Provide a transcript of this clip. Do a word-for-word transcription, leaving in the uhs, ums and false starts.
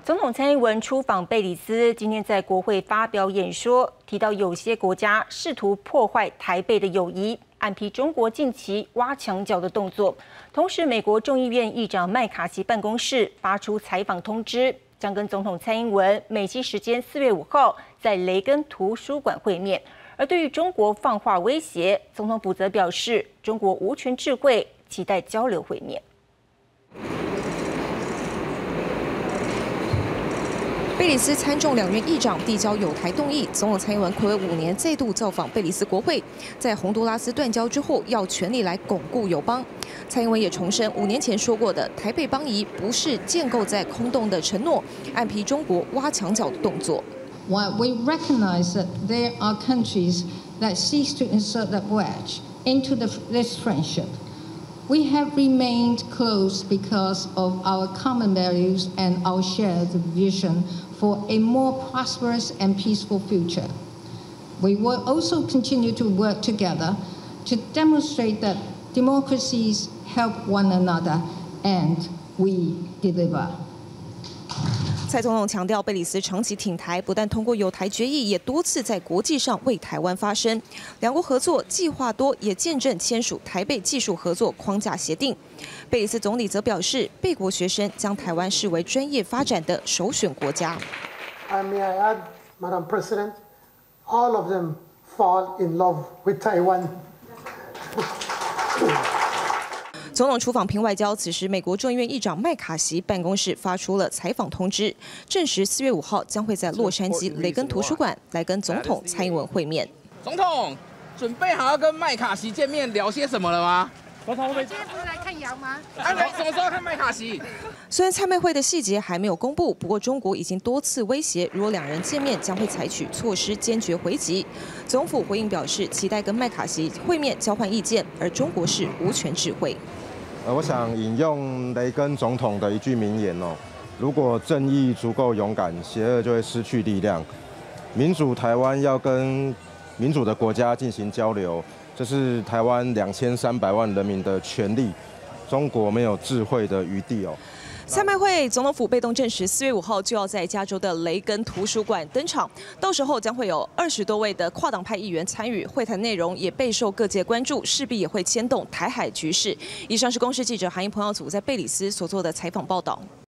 总统蔡英文出访贝里斯，今天在国会发表演说，提到有些国家试图破坏台贝的友谊，暗批中国近期挖墙脚的动作。同时，美国众议院议长麦卡锡办公室发出采访通知，将跟总统蔡英文美西时间四月五号在雷根图书馆会面。而对于中国放话威胁，总统府则表示，中国无权置喙，期待交流会面。 贝里斯参众两院议长递交友台动议，总统蔡英文睽违五年再度造访贝里斯国会，在洪都拉斯断交之后，要全力来巩固友邦。蔡英文也重申五年前说过的台贝邦谊不是建构在空洞的承诺，暗批中国挖墙脚的动作。 While we recognize that there are countries that seek to insert that wedge into the, this friendship, we have remained close because of our common values and our shared vision for a more prosperous and peaceful future. We will also continue to work together to demonstrate that democracies help one another and we deliver. 蔡总统强调，贝里斯长期挺台，不但通过友台决议，也多次在国际上为台湾发声。两国合作计划多，也见证签署台贝技术合作框架协定。贝里斯总理则表示，贝国学生将台湾视为专业发展的首选国家。 May I add, Madam President, all of them fall in love with Taiwan. 总统出访评外交，此时美国众议院议长麦卡锡办公室发出了采访通知，证实四月五号将会在洛杉矶雷根图书馆来跟总统蔡英文会面。 总统准备好要跟麦卡锡见面，聊些什么了吗？ 总统，我们今天不是来看羊吗？ 啊，什么时候看麦卡锡？ 虽然参拜会的细节还没有公布，不过中国已经多次威胁，如果两人见面，将会采取措施坚决回击。总府回应表示，期待跟麦卡锡会面交换意见，而中国是无权置喙。 呃，我想引用雷根总统的一句名言哦：如果正义足够勇敢，邪恶就会失去力量。民主台湾要跟民主的国家进行交流，这是台湾两千三百万人民的权利。中国没有置喙的余地哦。 参拜会，总统府被动证实，四月五号就要在加州的雷根图书馆登场，到时候将会有二十多位的跨党派议员参与，会谈内容也备受各界关注，势必也会牵动台海局势。以上是公视记者韩英彭耀祖在贝里斯所做的采访报道。